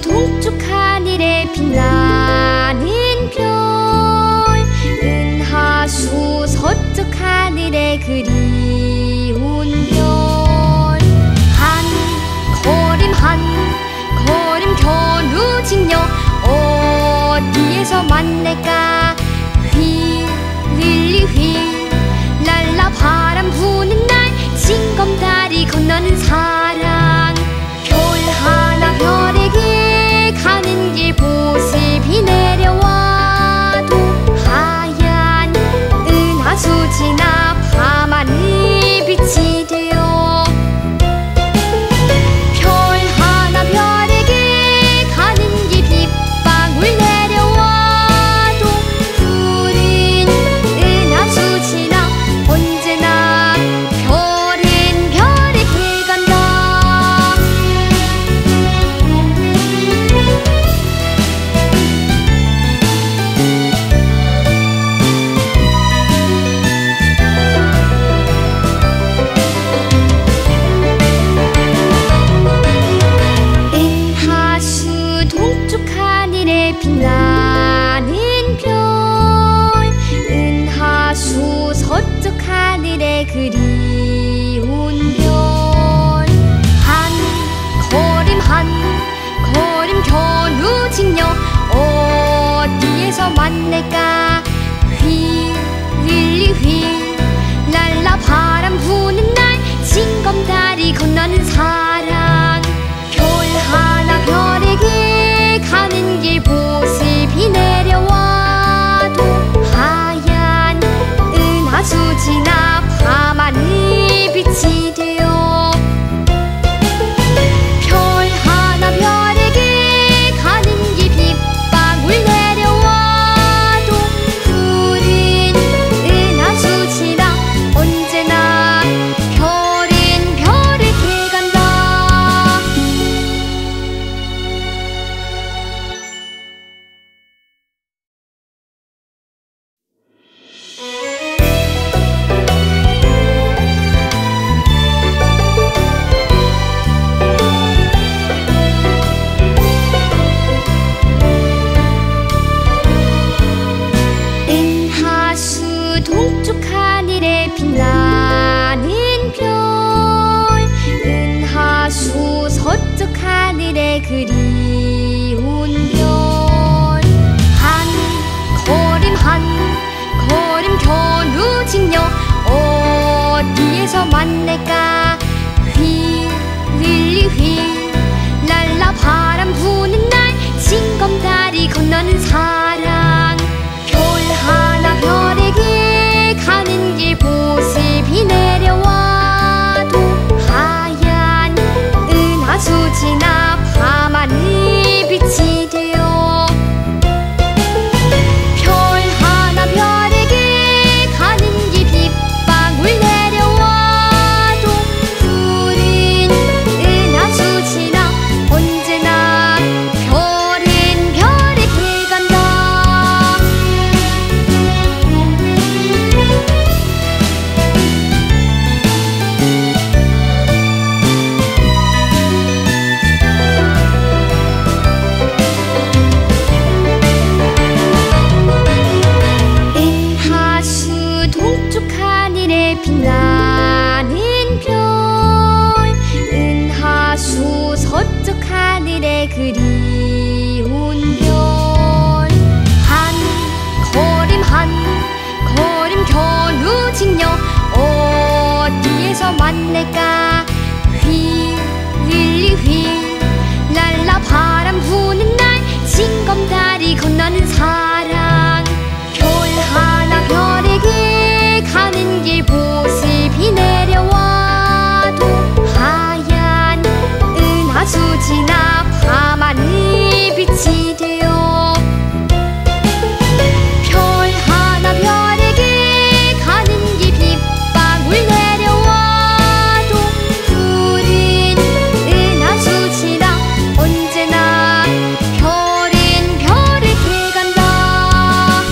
동쪽 하늘에 빛나는 별, 은하수 서쪽 하늘에 그리운 별. 한 걸음 겨루직녀 어디에서 만날까? 휘 랄라 바람 부는 날 징검다리 건너는 사랑. 별 하나 별에게 가는 길 보슬비 내려와도 하얀 은하수 지나 밤하늘 빛이 되어. 별 하나 별에게 가는 길 빗방울 내려와도 푸른 은하수 지나 언제나 별은 별에게 간다. 은하수 동쪽 하늘에 빛나는 별, 은하수 서쪽 하늘에 그리운 별. 한 걸음 겨루직녀 어디에서 만날까? 휘 랄라 바람 부는 날 징검다리 건너는 사랑. 별 하나 별에게 가는 길 보슬비 내려와도 하얀 은하수 지나 밤하늘 빛이 되어. 별 하나 별에게 가는 길 빗방울 내려와도 푸른 은하수 지나 언제나 별은 별에게 간다. 은하수 동쪽 하늘에 빛나는 별, 은하수 서쪽 하늘에 그리운 별. 한 걸음 겨루직녀 어디에서 만날까? 휘 랄라 바람 부는 날 징검다리 건너는 사랑. 별 하나 별에게 가는 길 보슬비 내려와도 하얀 은하수 지나 밤하늘 빛이 되어. 별 하나 별에게 가는 길 빗방울 내려와도 푸른 은하수 지나 언제나 별은 별에게 간다. 은하수 동쪽 하늘에 빛나는 별, 은하수 서쪽 하늘에 그리운 별. 한 걸음 겨루직녀 어디에서 만날까? 휘 랄라 바람 부는 날 징검다리 건너는 사랑. 별 하나 별에게 가는 길 보슬비 내려와도 하얀 은하수 지나 밤하늘 빛이 되어. 별 하나 별에게 가는 길 빗방울 내려와도 푸른 은하수 지나 언제나 별은 별에게 간다.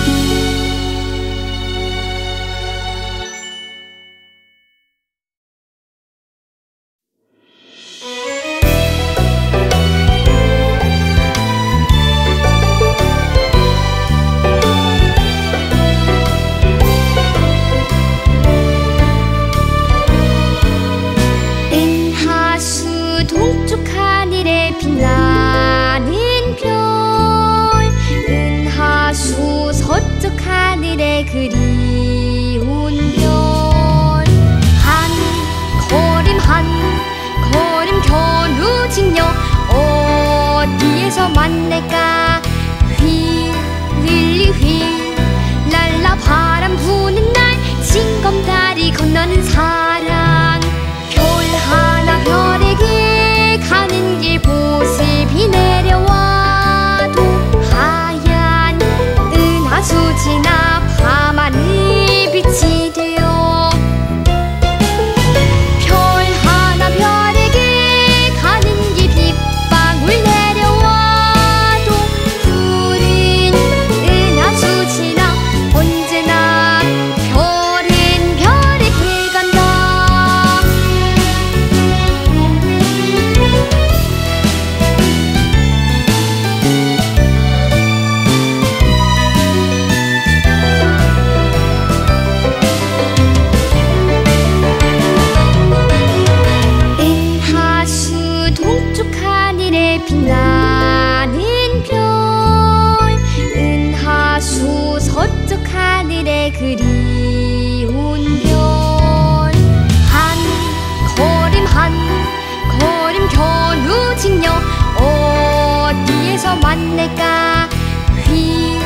하늘에 빛나는 별 은하수 서쪽 하늘에 그리운 별 한 걸음 겨누직녀 어디에서 만날까 휘 랄라 바람 부는 날 징검다리 건너는 사랑 별 하나 별에게 가는 길 보슬비 내려와도 하얀 은하수 지나 밤하늘 빛이 되어 별 하나 별에게 가는 길 빗방울 내려와도 푸른 은하수 지나 언제나 별은 별에게 간다. 은하수 동쪽 하늘에 빛나는 별 은하수 서쪽 하늘에 그리운 별 한 걸음 겨누직녀 어디에서 만날까 휘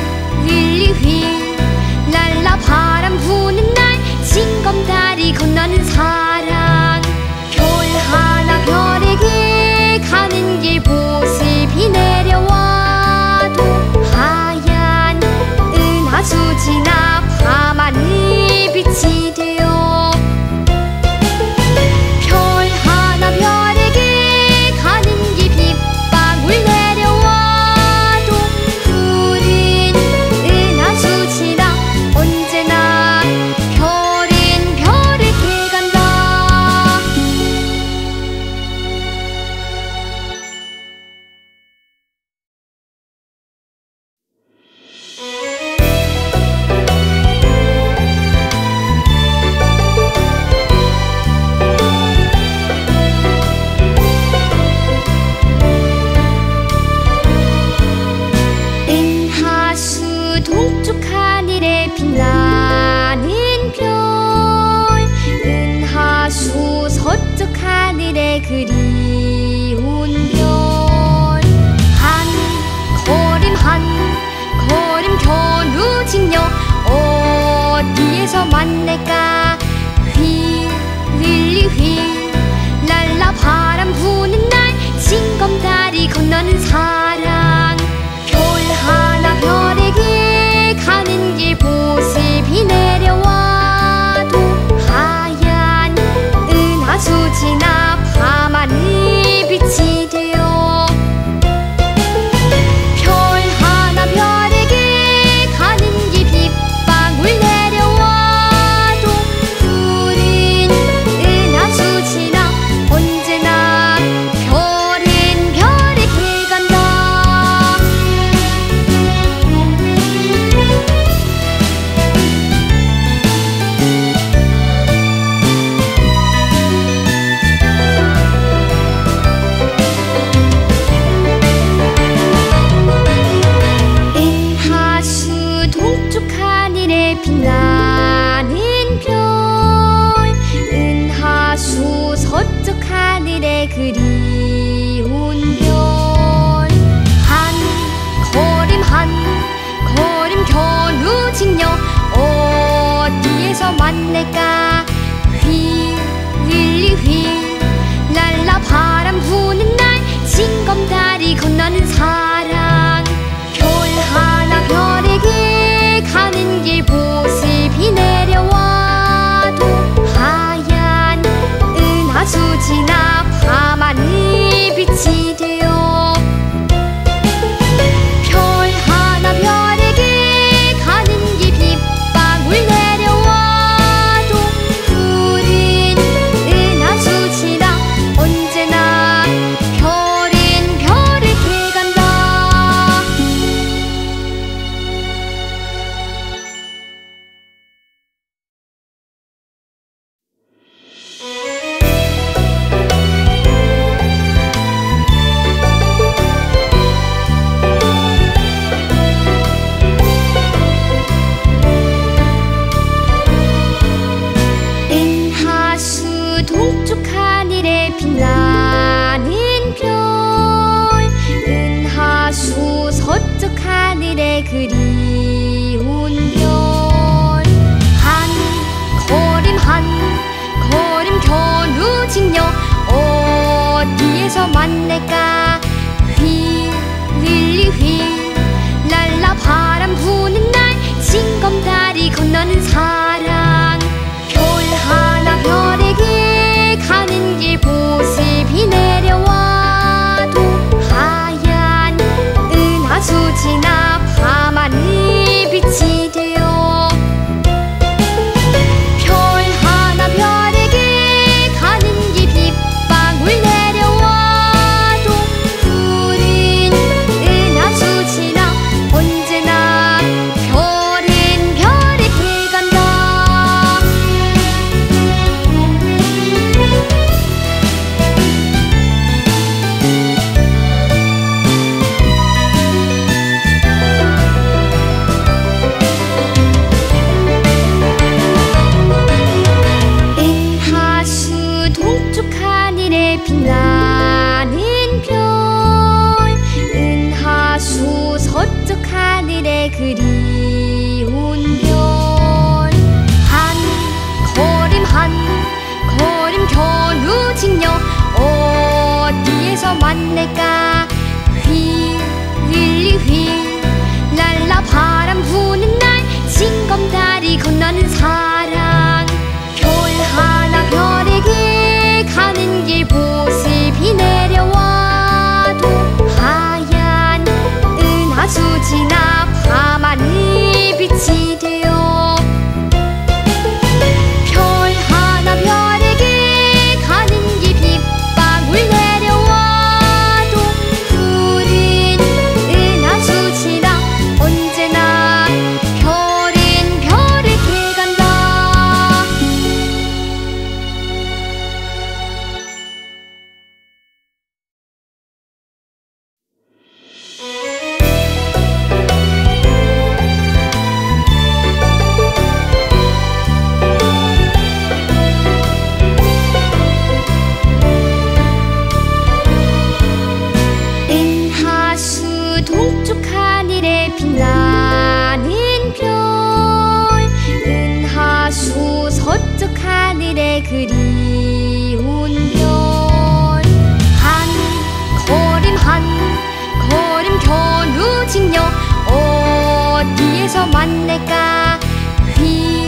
랄라 바람 부는 날 징검다리 건너는 사랑 별 하나 별에게 가는 길 보슬비 내려와도 하얀 은하수 지나 밤하늘 빛이 되어 별 하나 별에게 가는 길 빗방울 내려와도 푸른 은하수 지나 언제나 별은 별에게 간다. 은하수 동쪽 하늘에 빛나는 별 은하수 서쪽 하늘에 그리운 별 한 걸음 겨누직녀 어디에서 만날까 휘 랄라 바람 부는 날 징검다리 건너는 사랑 별 하나 별에게 가는 길 보슬비 내려와도 하얀 은하수 지나 밤하늘 빛이 되어 별 하나 별에게 가는 길 빗방울 내려와도 푸른 은하수 지나 언제나 별은 별에게 간다. 은하수 동쪽 하늘에 빛나는 별 은하수 서쪽 하늘에 그리운 별 한 걸음 겨누직녀 어디에서 만날까 휘 랄라 바람 부는 날 징검다리 건너는 사랑 별 하나 별에게 가는 길 보슬비 내려와도 하얀 은하수 지나 밤하늘 빛이 되어 별 하나 별에게 가는 길 빗방울 내려와도 푸른 은하수 지나 언제나 별은 별 하늘에 그리운 별 한 걸음 겨누직녀 어디에서 만날까 휘 랄라 바람 부는 날 징검다리 건너는 사랑 별 하나 별에게 가는 길 보슬비 내려와도 하얀 은하수 지나 밤하늘 빛이 되어 별 하나 별에게 가는 길 빗방울 내려와도 푸른 은하수 지나 언제나 별은 별에게 간다. 은하수 동쪽 하늘에 빛나는 별 은하수 서쪽 하늘에 그리운 별 한 걸음 겨누직녀 어디에서 만날까 휘 랄라 바람 부는 날 징검다리 건너는 사랑 별 하나 별에게 가는 길 보슬비 내려와도 하얀 은하수 지나 밤하늘 빛이 되어 별 하나 별에게 가는 길 빗방울 내려와도 푸른 은하수 지나 언제나 별은 별에게 간다. 은하수 동쪽 하늘에 빛나는 별 은하수 서쪽 하늘에 그리운 별 한 걸음 겨누직녀 어디에서 만날까 휘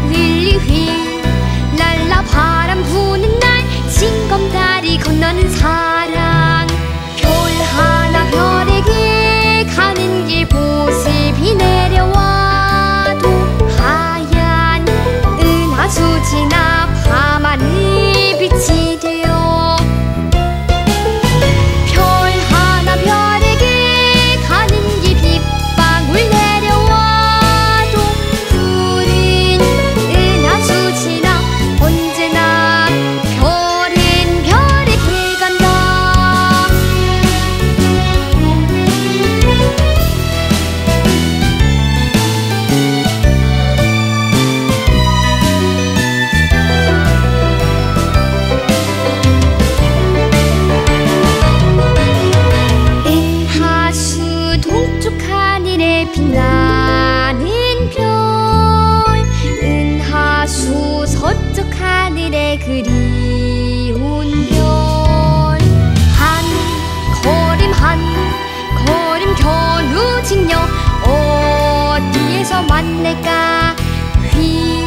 랄라 바람 부는 날 징검다리 건너는 사랑 별 하나 별에게 가는 길 보슬비 내려와도 하얀 은하수 지나 밤하늘 빛이 되어 별 하나 별에게 가는 길 빗방울 내려와도 푸른 은하수 지나 언제나 별은 별에게 간다. 은하수 동쪽 하늘에 빛나는 별 은하수 서쪽 하늘에 그리운 별 한 걸음 겨누직녀 어디에서 만날까 휘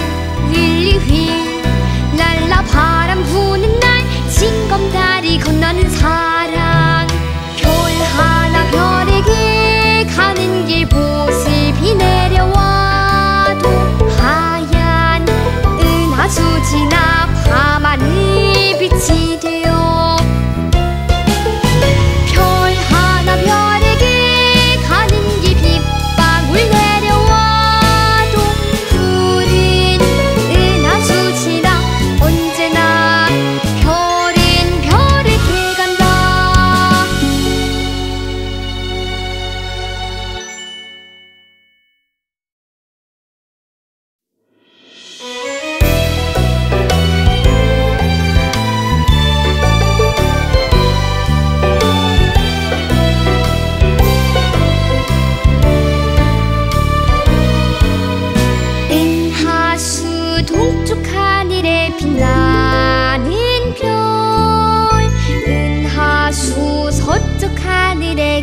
랄라 바람 부는 날 징검다리 건너는 사랑 별 하나 별에게 가는 길 보슬비 내려와도 하얀 은하수 지나 밤하늘 빛이 되어 별 하나 별에게 가는 길 빗방울 내려와도 푸른 은하수 지나 언제나 별은 별에게 간다.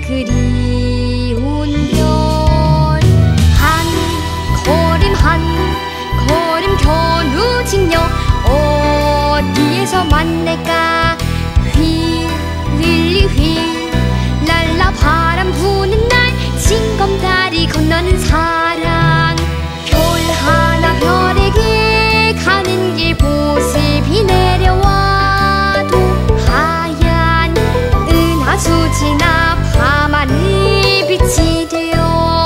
그리운 별 한 걸음 겨누직녀 어디에서 만날까 휘 릴리 휘 랄라 바람 부는 날 징검다리 건너는 사랑 별 하나 별에게 가는 길 보슬비 내려와도 하얀 은하수지나 밤하늘 빛이 되어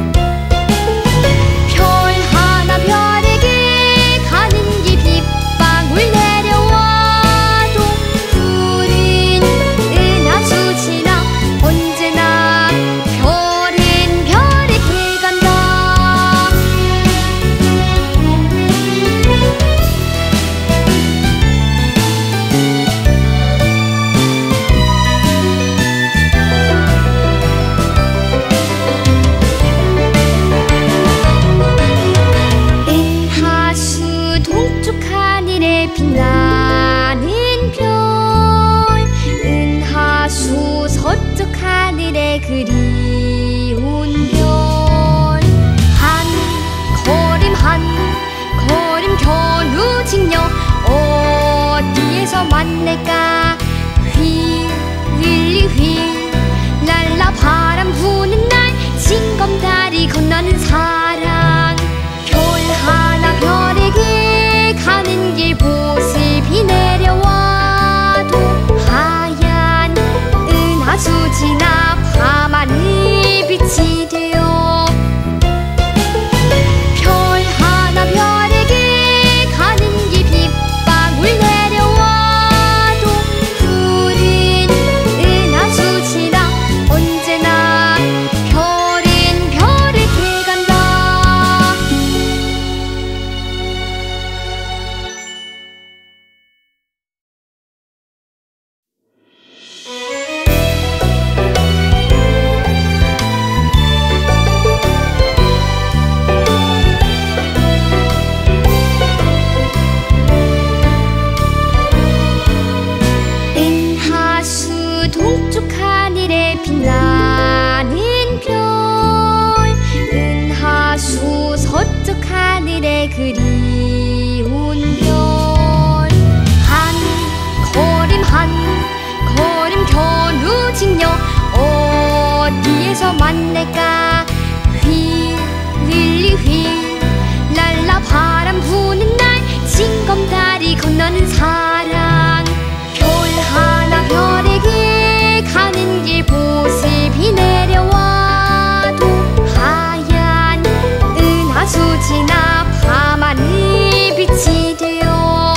별 하나 별에게 가는 길 빗방울 내려와도 우린 은하수지나 언제나 별은 별에게 간다. 은하수 동쪽 하늘에 빛나는 별 은하수 서쪽 하늘에 그리운 별 한 걸음 겨누직녀 어디에서 만날까 휘 릴리 휘 랄라 바람 부는 날 징검다리 건너는 사랑 별 하나 별에게 가는 길 보슬비 내려와도 하얀 은하수지나 밤하늘 빛이 되어 별 하나 별에게 가는 길 빗방울 내려와도 우린 은하수지나 언제나 별은 별에게 간다. 은하수 동쪽 하늘에 빛나는 별 은하수 서쪽 하늘에 그리운 별 한 걸음 겨누직녀 어디에서 만날까 휘 릴리 휘 랄라 바람 부는 날 징검다리 건너는 사랑 별 하나 별에게 가는 길 보슬비 내려와도 하얀 은하수지나 밤하늘 빛이 되어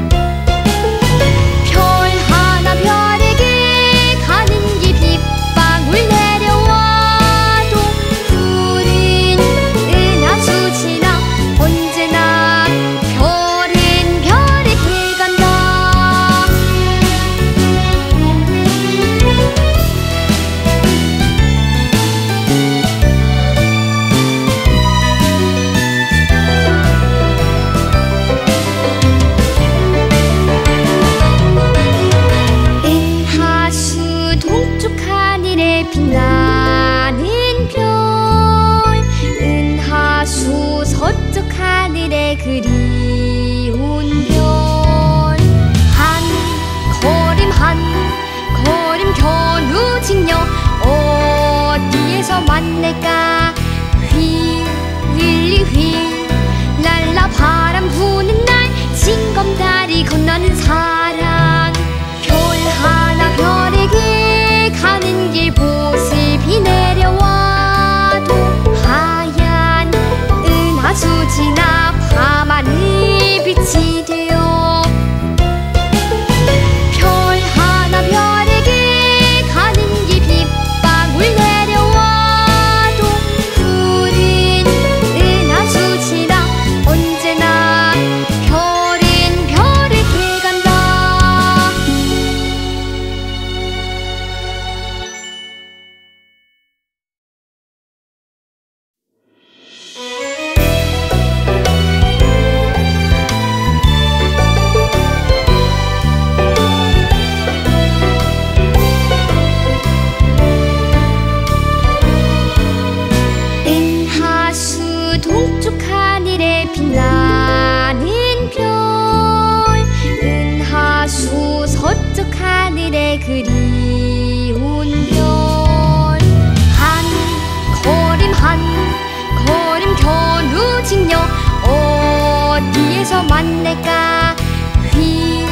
별 하나 별에게 가는 길 빗방울 내려와도 우린 은하수지나 언제나 별은 별에게 간다. 은하수 동쪽 하늘에 빛나는 별 은하수 서쪽 하늘에 그리운 별 한 걸음 겨누직녀 어디에서 만날까 휘 릴리 휘 랄라 바람 부는 날 징검다리 건너는 사랑 별 하나 별에게 가는 길 보슬비 내려와도 하얀 은하수지나 밤하늘 빛이 되어 별 하나 별에게 가는 길 빗방울 내려와도 우린 은하수지나 그리운 별 한 걸음 겨누직녀 어디에서 만날까 휘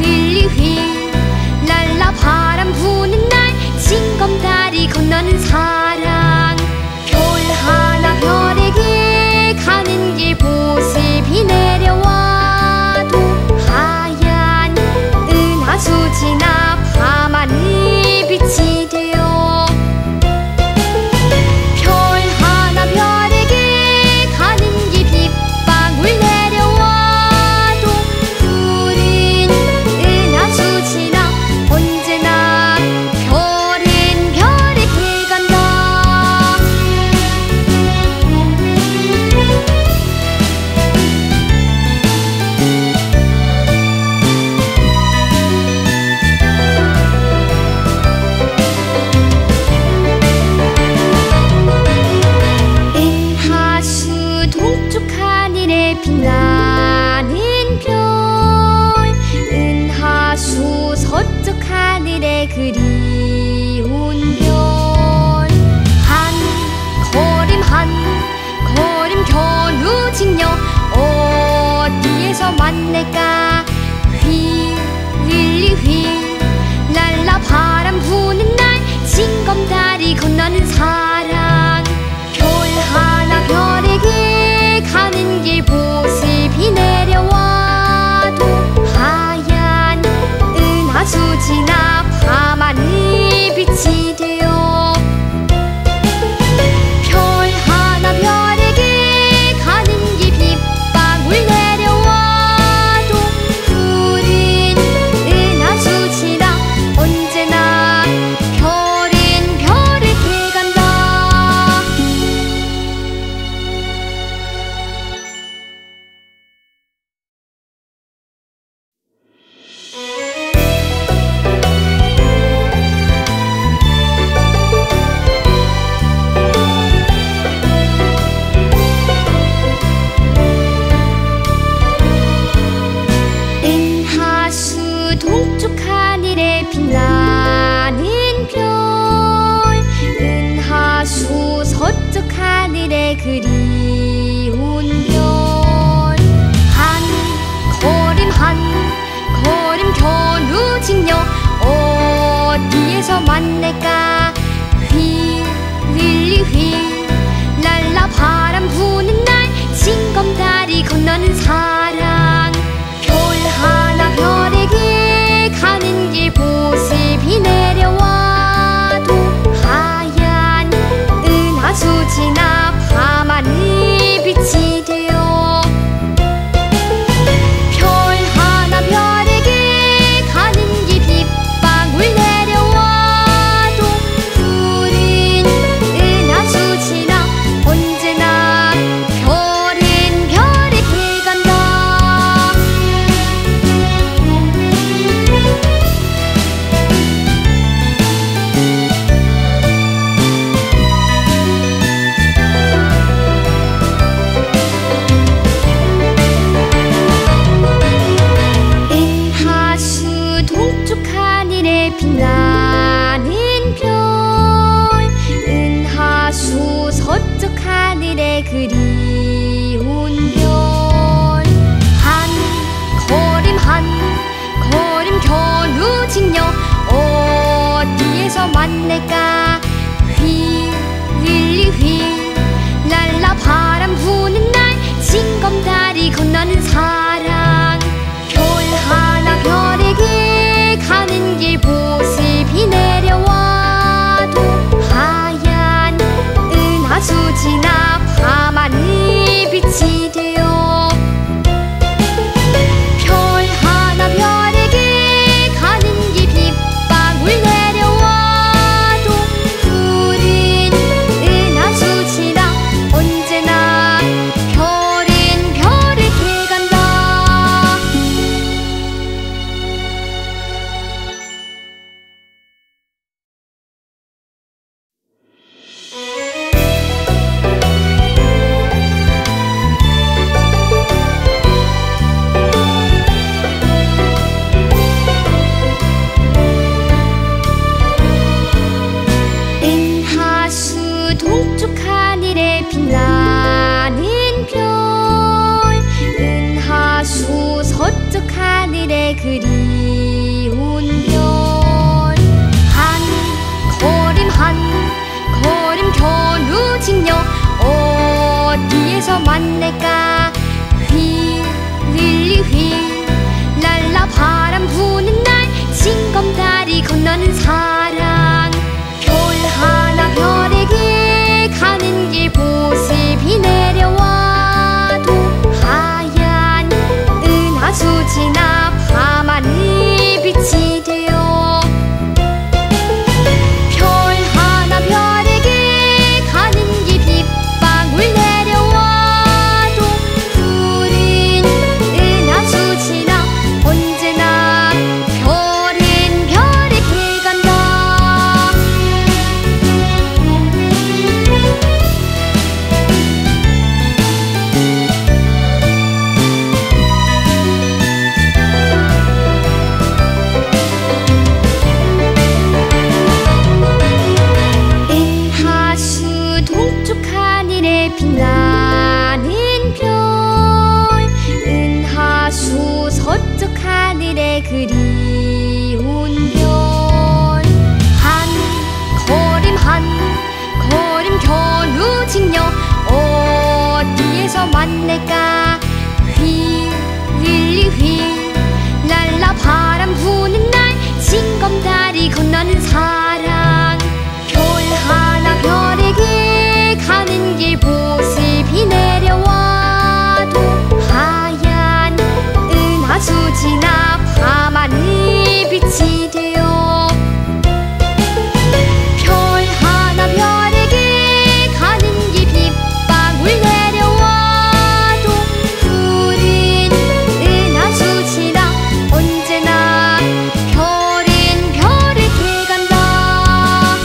랄라 바람 부는 날 징검다리 건너는 사랑 별 하나 별에게 가는 길 보슬비 내려와도 하얀 은하수 지나 밤하늘 빛이 되어 별 하나 별에게 가는 길 빗방울 내려와도 푸른 은하수 지나 언제나 별은 별에게 간다. 은하수 동쪽 하늘에 빛나는 별 은하수 서쪽 하늘에 그리운 별 한 걸음 겨누직녀 어디에서 만날까 휘 랄라 바람 부는 날 징검다리 건너는 사랑 별 하나 별에게 가는 길 보슬비 내려와도 하얀 은하수 지나 밤하늘 빛이 되어 별 하나 별에게 가는 길 빗방울 내려와도 푸른 은하수 지나 언제나 별은 별에게 간다. 은하수 동쪽 하늘에 빛나는 별 은하수 서쪽 하늘에 그리운 별 한 걸음 겨누직녀 어디에서 만날까 휘 랄라 바람 부는 날 징검다리 건너는 사랑 별 하나 별에게 가는 길 보슬비 내려와도 하얀 은하수 지나 밤하늘 빛이 되어 별 하나 별에게 가는 길 빗방울 내려와도 푸른 은하수 지나 언제나 별은 별에게 간다. 은하수 동쪽 하늘에 빛나는 별 은하수 서쪽 하늘에 그리운 별 한 걸음 겨누직녀 어디에서 만날까 휘 랄라 바람 부는 날 징검다리 건너는 사랑 별 하나 별에게 가는 길 보슬비 내려와도 하얀 은하수 지나 밤하늘 빛이 되어 별 하나 별에게 가는 길 빗방울 내려와도 푸른 은하수 지나 언제나 별은 별에게 간다. 그리운 별 한 걸음 겨루직녀 어디에서 만날까 휘 랄라 바람 부는 날 징검다리 건너는 사랑 별 하나 별에게 가는 길 보슬비 내려와도 하얀 은하수 지나 밤하늘 빛이 되어 별 하나 별에게 가는 길 빗방울 내려와도 푸른 은하수 지나 언제나 별은 별에게 간다. 은하수 동쪽 하늘에 빛나는 별 은하수 서쪽 하늘에 그리운 별 한 걸음 겨루직녀 어디에서 만날까 휘 랄라 바람 부는 날 징검다리 건너는 사랑 별 하나 별에게 가는 길 보슬비 내려와도 하얀 은하수 지나 밤하늘 빛이 되어 별 하나 별에게 가는 길 빗방울 내려와도 푸른 은하수 지나 언제나 별은 별에게 간다.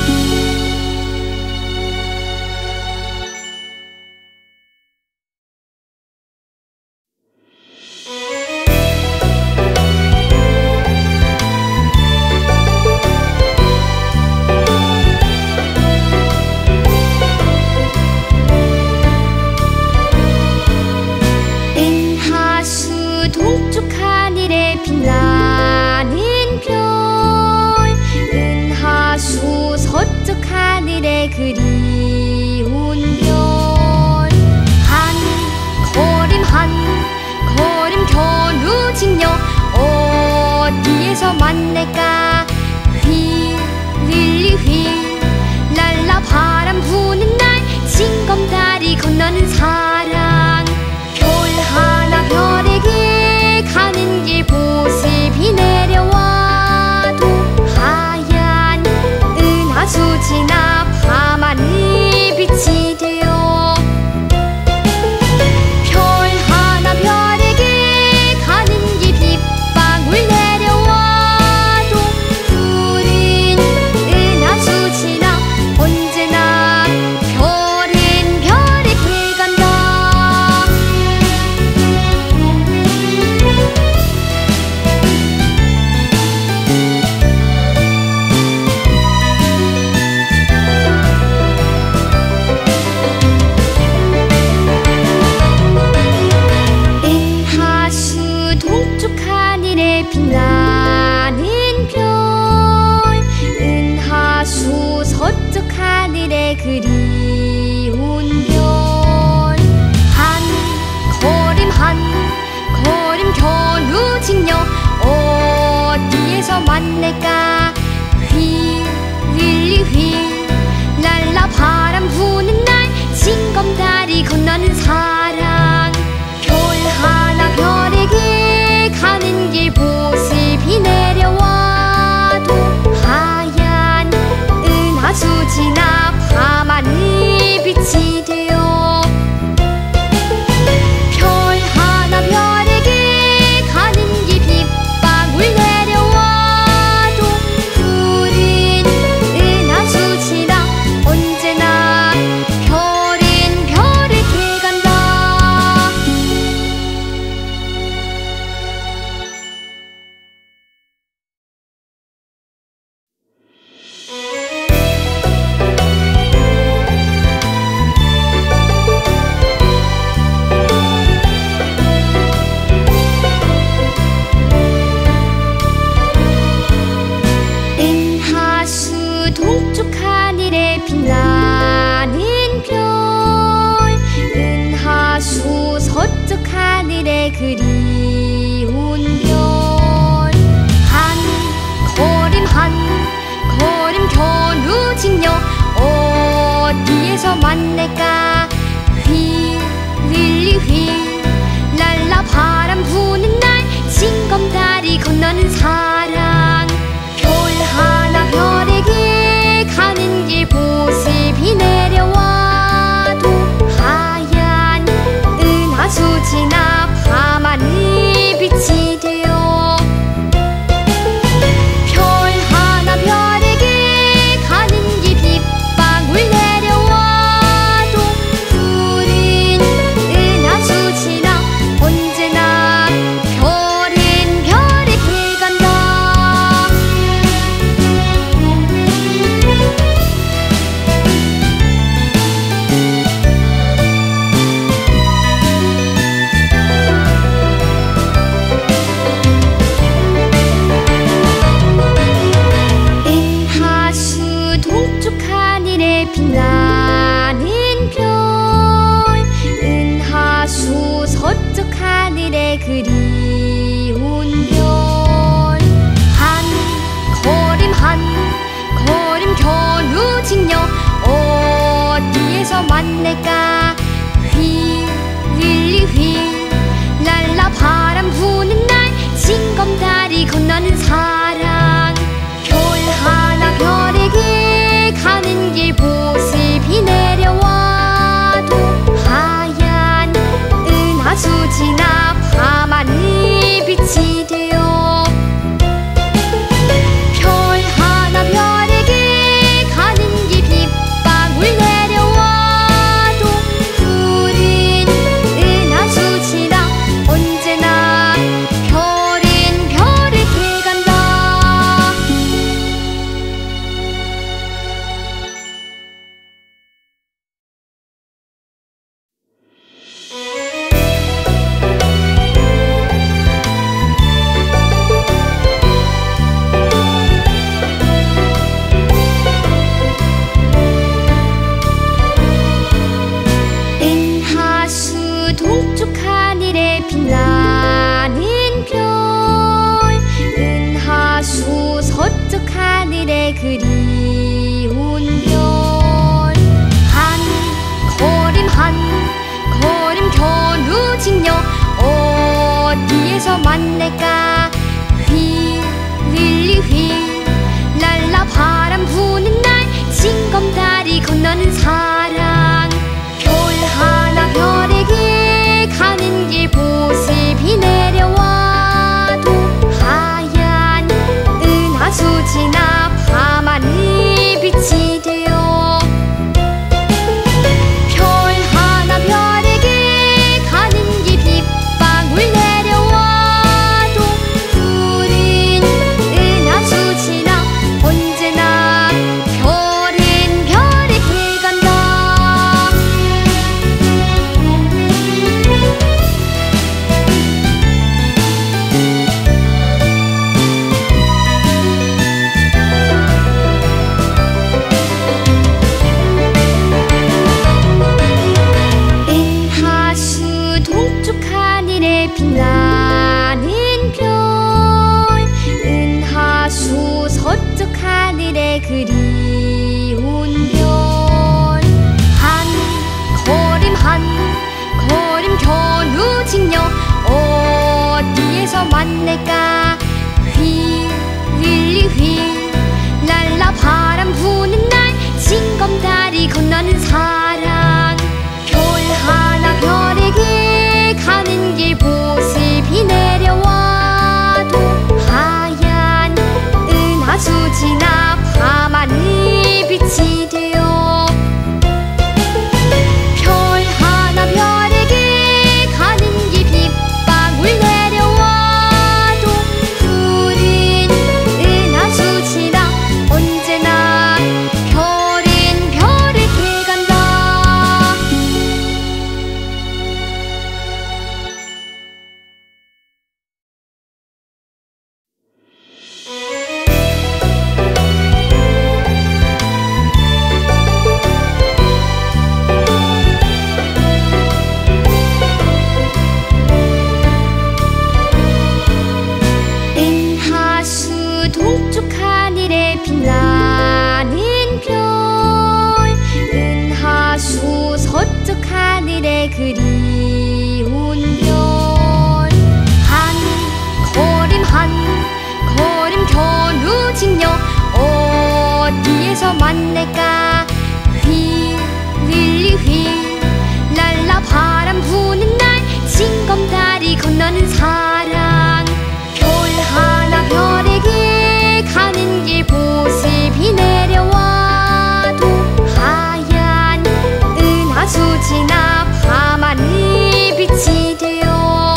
은하수 동쪽 하늘에 빛나는 별 은하수 서쪽 하늘에 그리운 별 한 걸음 겨루직녀 어디에서 만날까 휘 랄라 바람 부는 날 징검다리 건너는 사랑 별 하나 별에게 가는 길 보슬비 내려와도 하얀 은하수 지나 밤하늘 빛이 되어 별 하나 별에게 가는 길 빗방울 내려와도 푸른 은하수 지나 언제나 별은 별에게 간다. 은하수 동쪽 하늘에 빛나는 별 은하수 서쪽 하늘에 그리운 별 한 걸음 겨루직녀 어디에서 만날까 휘 랄라 바람 부는 날 징검다리 건너는 사랑 별 하나 별에게 가는 길 보슬비 내려와도 하얀 은하수 지나 밤하늘 빛이 되어 별 하나 별에게 가는 길 빗방울 내려와도 어디에서 만날까 휘 릴리 휘 랄라 바람 부는 날 징검다리 건너는 사랑 별 하나 별에게 가는 길 보슬비 내려와도 하얀 은하수 지나 밤하늘 빛이 되어 별 하나 별에게 가는 길 빗방울 내려와도 푸른 은하수 지나 언제나 별은 별에게 간다. 은하수 동쪽 하늘에 빛나는 별 은하수 서쪽 하늘에 그리운 별 한 걸음 겨누직녀 어디에서 만날까 휘 릴리 휘 랄라 바람 부는 날 징검다리 건너는 사랑 별 하나 별에게 가는 길 보슬비 내려와도 하얀 은하수 지나 밤하늘 빛이 되어 별 하나 별에게 가는 길 빗방울 내려와도 푸른 은하수 지나 언제나 별은 별에게 간다. 은하수 동쪽 하늘에 빛나는 별 은하수 서쪽 하늘에 그리운 별 한 걸음 겨누직녀 어디에서 만날까 휘 릴리 휘 랄라 바람 부는 날 징검다리 건너는 사랑 별 하나 별에게 가는 길 보슬비 내려와도 하얀 은하수 지나 밤하늘 빛이 되어 별 하나 별에게 가는 길 빗방울 내려와도 푸른 은하수 지나 언제나 별은 별에게 간다. 은하수 동쪽 하늘에 빛나는 별 은하수 서쪽 하늘에 그리운 별 한 걸음 겨누직녀 어디에서 만날까 휘 릴리 휘 랄라 바람 부는 날 징검다리 건너는 사랑 별 하나 별에게 가는 길 보슬비 내려와도 하얀 은하수 지나 밤하늘 빛이 되어 별 하나 별에게 가는 길 빗방울 내려와도 푸른 은하수 지나 언제나 그리운 별 한 걸음 겨누직녀 어디에서 만날까 휘 랄라 바람 부는 날 징검다리 건너는 사랑 별 하나 별에게 가는 길 보슬비 내려와도 하얀 은하수 지나 밤하늘 빛이 되어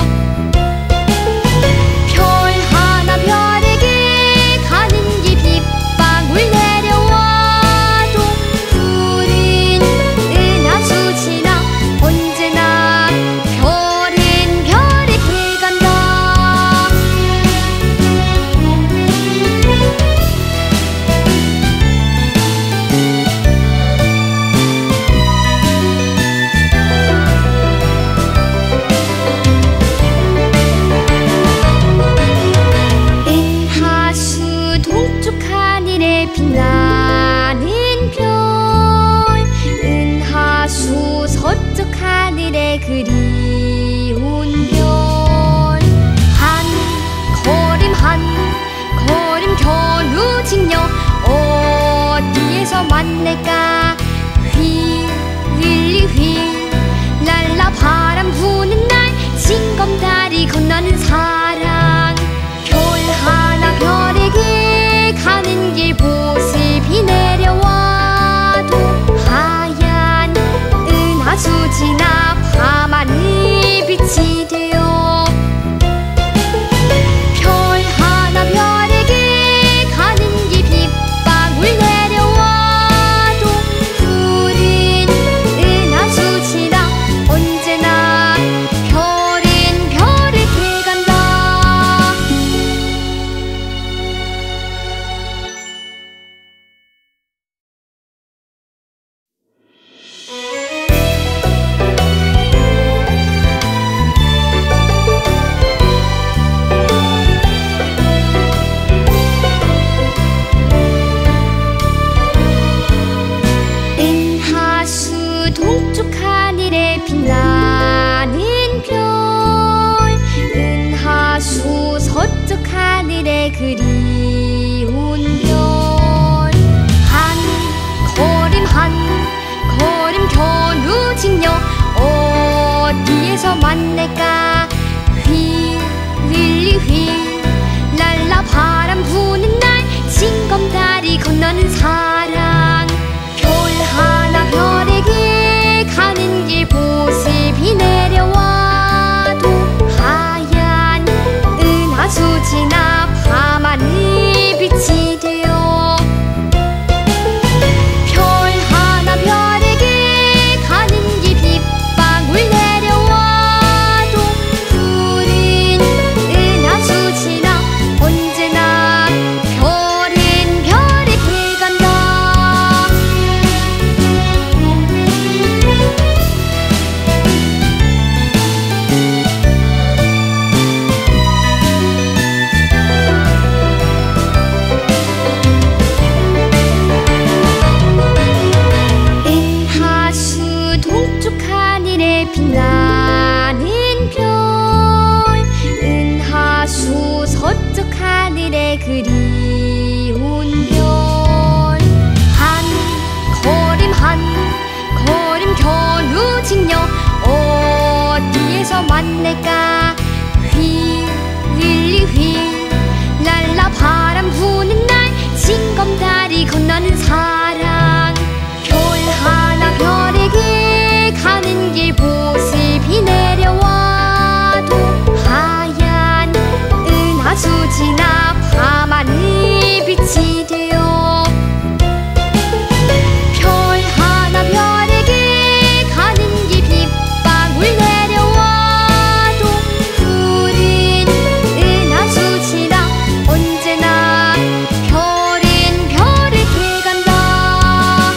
별 하나 별에게 가는 길 빗방울 내려와도 푸른 은하수 지나 언제나 별은 별에게 간다. 은하수 동쪽 하늘에 빛나는 별 은하수 서쪽 하늘에 그리운 별 한 걸음 겨누직녀 어디에서 만날까 휘 랄라 바람 부는 날 징검다리 건너는 사랑 별 하나 별에게 가는 길 보슬비 내려와도 하얀 은하수 지나 밤하늘 빛이 되어 별 하나 별에게 가는 길 빗방울 내려와도 푸른 은하수 지나 언제나 별은 별에게 간다. 은하수 동쪽 하늘에 빛나는 별 은하수 서쪽 하늘에 그리운 별 한 걸음 겨누직녀 어디에서 만날까 휘 랄라 바람 부는 날 징검다리 건너는 사랑 별 하나 별에게 가는 길 보슬비 내려와도 하얀 은하수 지나 밤하늘 빛이 되어 별 하나 별에게 가는 길 빗방울 내려와도 푸른 은하수 지나 언제나 별은 별에게 간다. 은하수 동쪽 하늘에 빛나는 별 은하수 서쪽 하늘에 그리운 별 한 걸음 겨누직녀 어디에서 만날까 휘 랄라 바람 부는 날 징검다리 건너는 사랑 별 하나 별에게 가는 길 보슬비 내려와도 하얀 은하수 지나 밤하늘 빛이 되어 별 하나 별에게 가는 길 빗방울 내려와도 푸른 은하수 지나 언제나 별은 별에게 간다.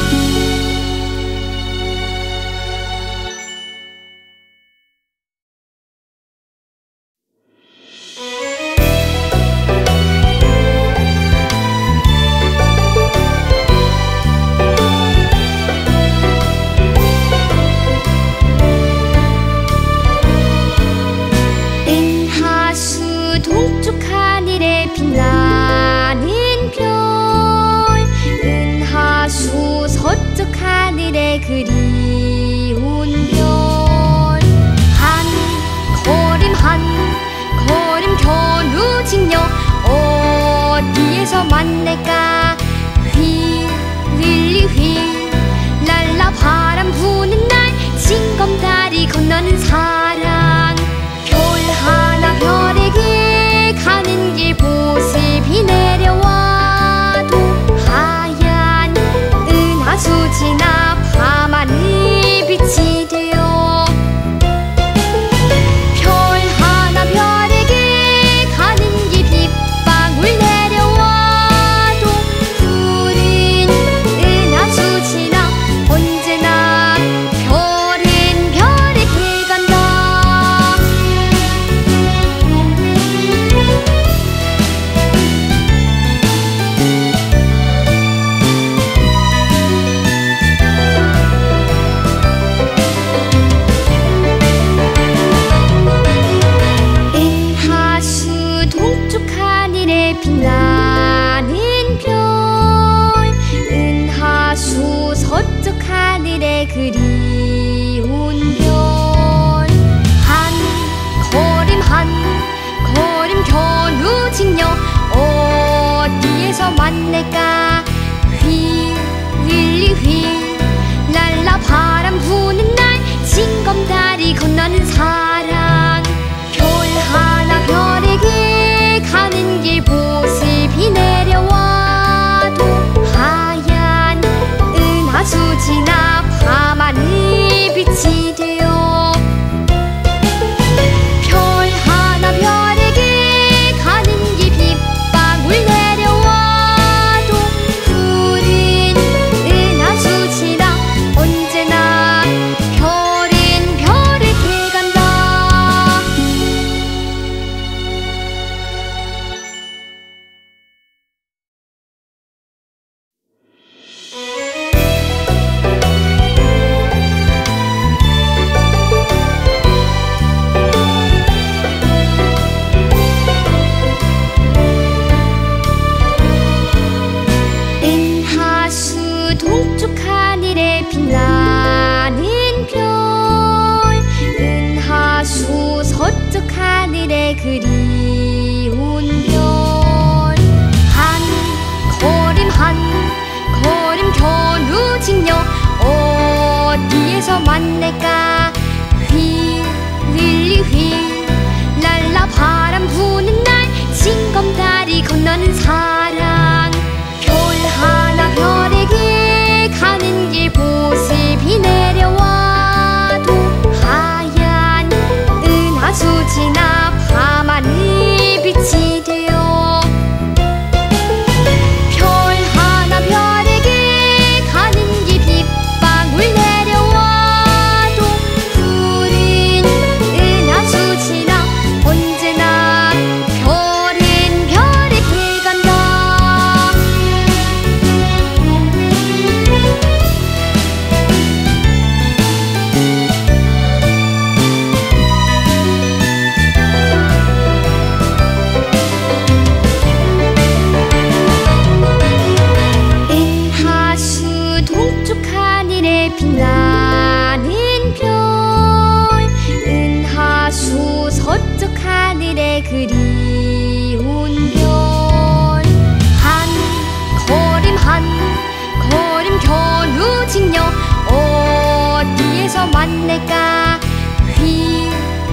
하늘에 그리운 별 한 걸음 겨누직녀 어디에서 만날까 휘 랄라 바람 부는 날 징검다리 건너는 사랑 별 하나 별에게 가는 길 보슬비 내려와도 하얀 은하수 지나 밤하늘 빛이 되어 별 하나 별에게 가는 길 빗방울 내려와도 푸른 은하수 지나 언제나 별은 별에게 간다. 은하수 동쪽 하늘에 빛나는 별 은하수 서쪽 하늘에 그리운 별 한 걸음 겨누직녀 어디에서 만날까 휘 랄라 바람 부는 날 징검다리 건너는 사랑 별 하나 별에게 가는 길 보슬비 내려와도 하얀 은하수 지나 밤하늘 빛이 되어 별 하나 별에게 가는 길 빗방울 내려와도 푸른 은하수 지나 언제나 별은 별에게 간다. 은하수 동쪽 하늘에 빛나는 별 은하수 서쪽 하늘에 그리운 별 한 걸음 겨누직녀 어디에서 만날까 휘 랄라 바람 부는 날 징검다리 건너는 사랑 별 하나 별에게 가는 길 보슬비 내려와도 하얀 은하수 지나 밤하늘 빛이 되어 별 하나 별에게 가는 길 빗방울 내려와도 푸른 은하수 지나 언제나 별은 별에게 간다. 은하수 동쪽 하늘에 빛나는 별 은하수 서쪽 하늘에 그리운 별 한 걸음 겨누직녀 어디에서 만날까 휘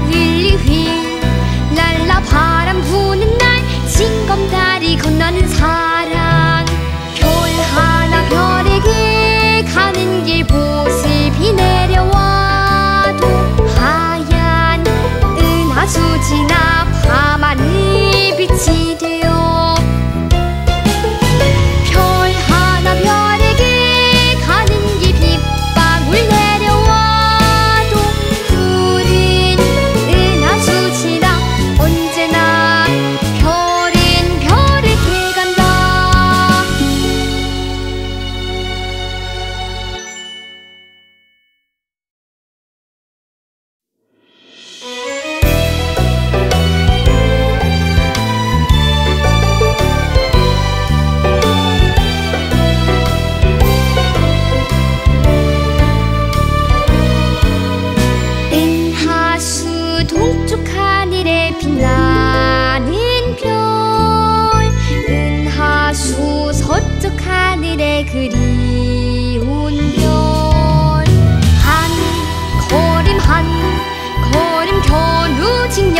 랄라 바람 부는 날 징검다리 건너는 사랑 별 하나 별에게 가는 길 보슬비 내려와도 하얀 은하수 지나 밤하늘 빛이 되어 별 하나 별에게 가는 길 빗방울 내려와도 푸른 은하수 지나 언제나 별은 별에게 간다. 그리운 별 한 걸음 겨누직녀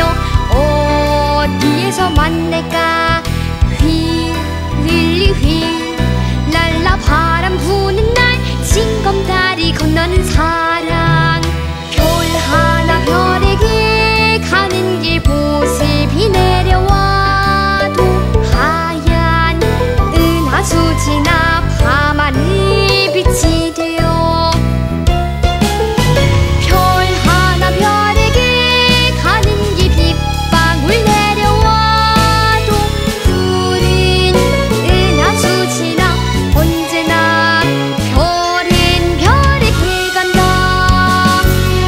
어디에서 만날까 휘 랄라 바람 부는 날 징검다리 건너는 사랑 별 하나 별에게 가는 길 보슬비 내려와도 하얀 은하수 지나 밤하늘 빛이 되어 별 하나 별에게 가는 길 빗방울 내려와도 푸른 은하수 지나 언제나 별은 별에게 간다.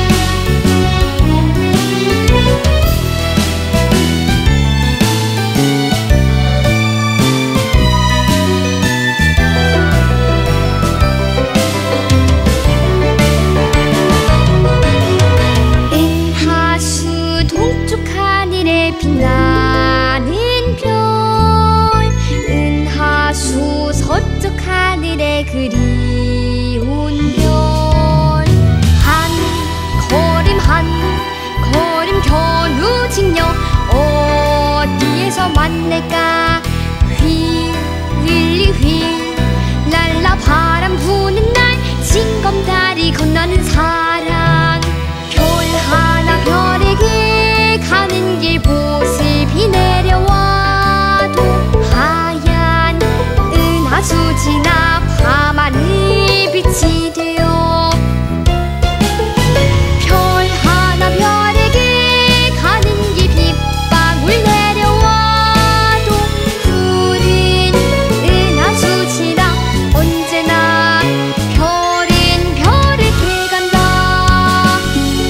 은하수 동쪽 하늘에 빛나는 별 은하수 서쪽 하늘에 그리운 별 한 걸음 겨누직녀 어디에서 만날까 휘 랄라 바람 부는 날 징검다리 건너는 사랑 별 하나 별에게 가는 길 보슬비 내려와도 하얀 은하수 지나 밤하늘 빛이 되어 별 하나 별에게 가는 길 빗방울 내려와도 푸른 은하수 지나 언제나 별은 별에게 간다.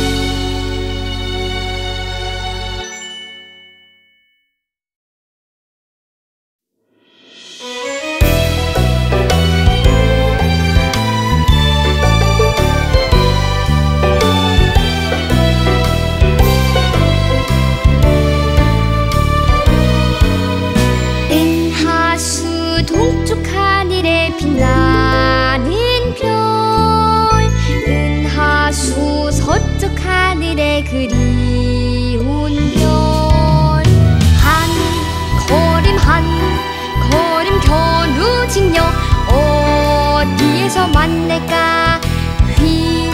은하수 동쪽 하늘에 빛나는 별 은하수 서쪽 하늘에 그리운 별 한 걸음 겨누직녀 어디에서 만날까 휘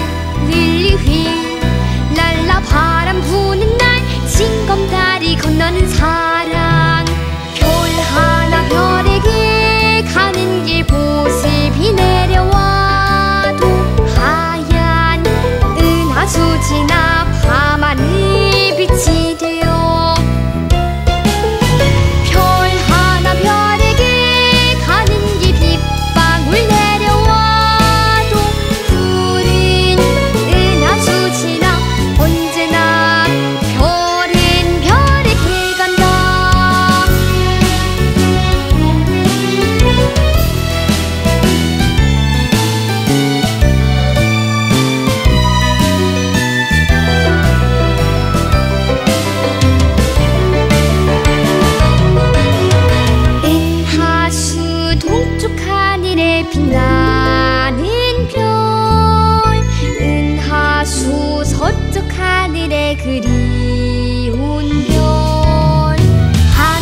랄라 바람 부는 날 징검다리 건너는 사랑 별 하나 별에게 가는 길 보슬비 내려와도 하얀 은하수 지나 밤하늘 빛이 되어 별 하나 별에게 가는 길 빗방울 내려와도 푸른 은하수 지나 언제나 별은 별에게 간다. 은하수 동쪽 하늘에 빛나는 별 은하수 서쪽 하늘에 그리운 별 한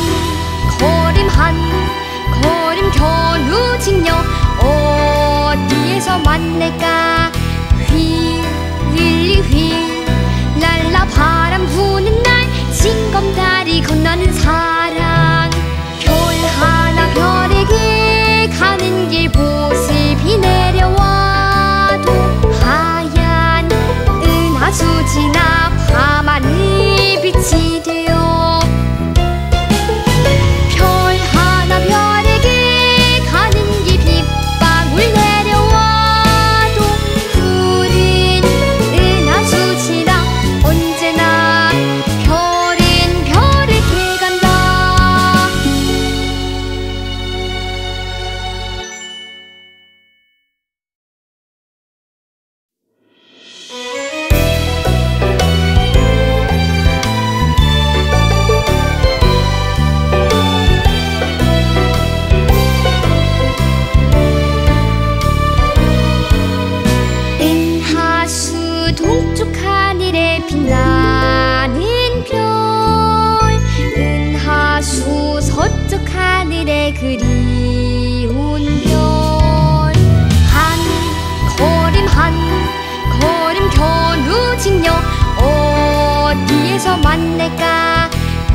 걸음 겨누직녀 어디에서 만날까 휘 랄라 바람 부는 날 징검다리 건너는 사랑 별 하나 별에게 가는 길 보슬비 내려와도 하얀 은하수 지나 밤하늘 빛이 되어 별 하나 별에게 가는 길 빗방울 내려와도 푸른 은하수 지나 언제나 별은 별에게 간다. 동쪽 하늘에 빛나는 별 은하수 서쪽 하늘에 그리운 별 한 걸음 겨누직녀 어디에서 만날까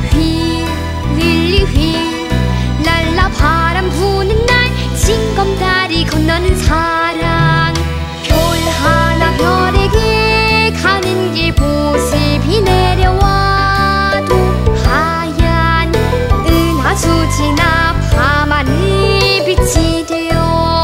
휘 랄라 바람 부는 날 징검다리 건너는 사랑 별 하나 별에게 가는 길 보슬비 내려와도 하얀 은하수 지나 밤하늘 빛이 되어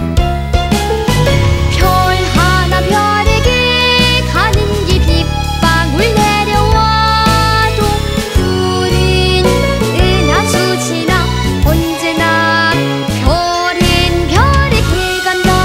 별 하나 별에게 가는 길 빗방울 내려와도 푸른 은하수 지나 언제나 별은 별에게 간다.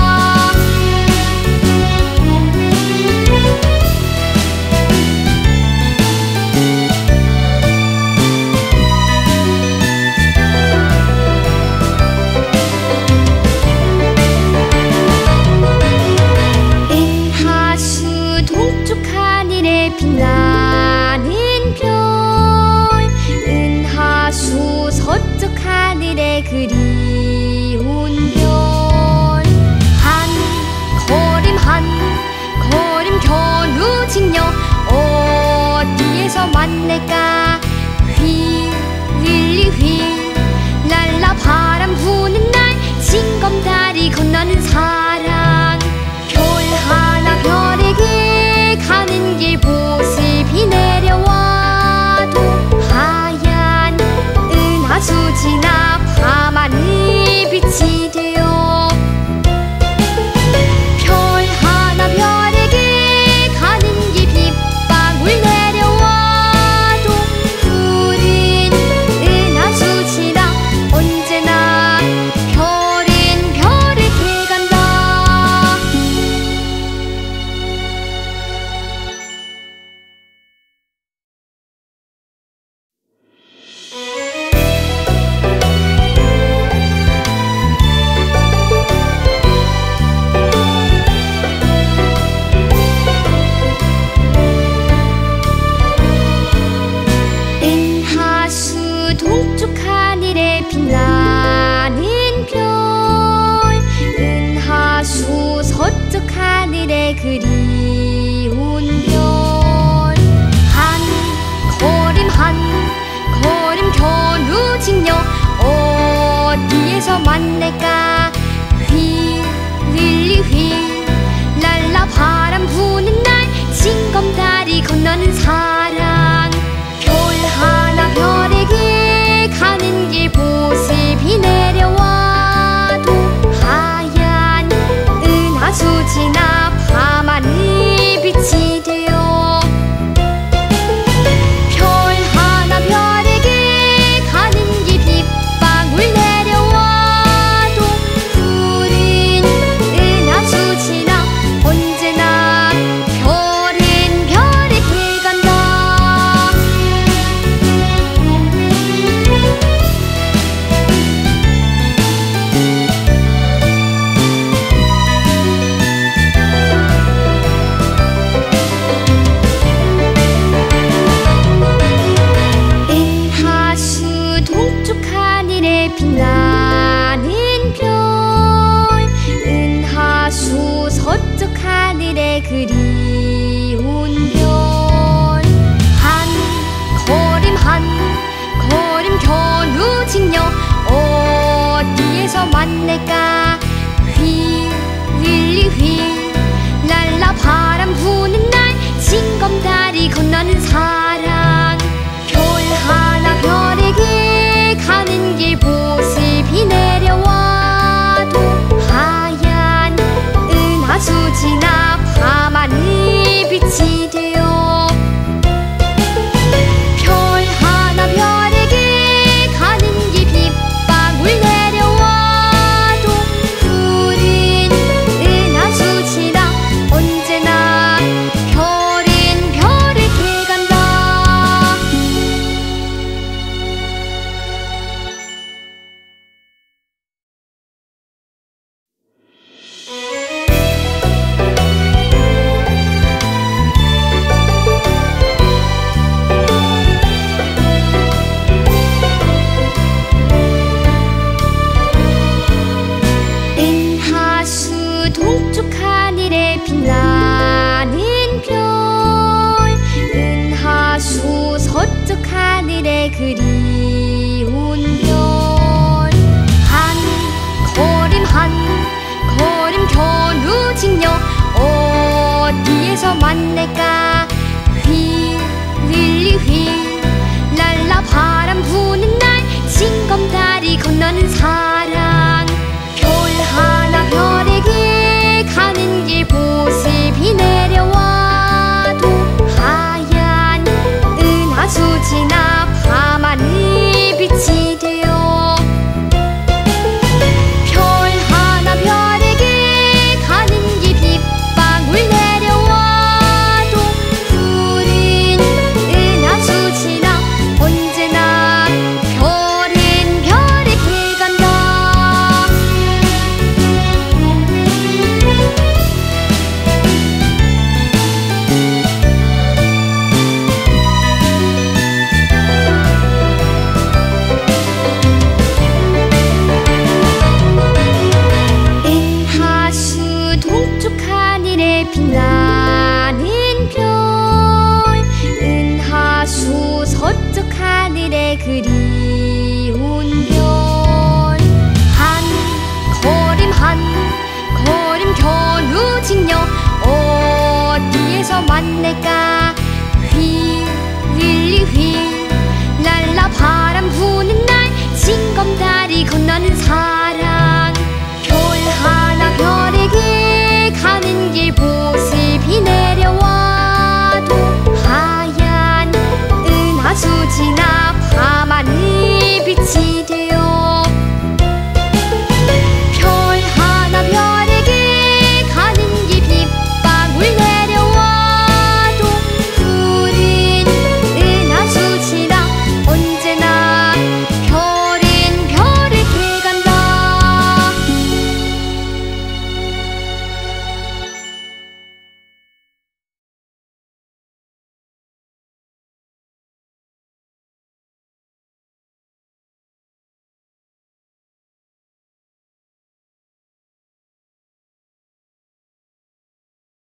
은하수 동쪽 하늘에 빛나는 별 은하수 서쪽 하늘에 그리운 별 한 걸음 겨누직녀 어디에서 만날까 휘 랄라 바람 부는 날 징검다리 건너는 사랑 별 하나 별에게 가는 길 보슬비 내려와도 하얀 은하수 지나 밤하늘 빛이 되어 별 하나 별에게 가는 길 빗방울 내려와도 푸른 은하수 지나 언제나 별은 별에게 간다. 은하수 동쪽 하늘에 빛나는 별 은하수 서쪽 하늘에 그리운 별 한 걸음 겨누직녀 어디에서 만날까 휘 랄라 바람 부는 날 징검다리 건너는 사랑 별 하나 별에게 가는 길 보슬비 내려와도 하얀 은하수 지나 밤하늘 빛이 되어 별 하나 별에게 가는 길 빗방울 내려와도 푸른 은하수 지나 언제나 별은 별에게 간다. 은하수 동쪽 하늘에 빛나는 별 은하수 서쪽 하늘에 그리운 별 한 걸음 겨누직녀 어디에서 만날까 휘 랄라 바람 부는 날 징검다리 건너는 사랑 별 하나 별에게 가는 길 보슬비 내려와도 하얀 은하수 지나 밤하늘 빛이 되어 별 하나 별에게 가는 길 빗방울 내려와도 푸른 은하수 지나 언제나 별은 별에게 간다. 하늘에 그리운 별 한 걸음 겨누직녀 어디에서 만날까 휘 랄라 바람 부는 날 징검다리 건너는 사랑 별 하나 별에게 가는 길 보슬비 내려와도 하얀 은하수 지나 밤하늘 빛이 되어 별 하나 별에게 가는 길 빗방울 내려와도 푸른 은하수 지나 언제나 별은 별에게 간다. 은하수 동쪽 하늘에 빛나는 별 은하수 서쪽 하늘에 그리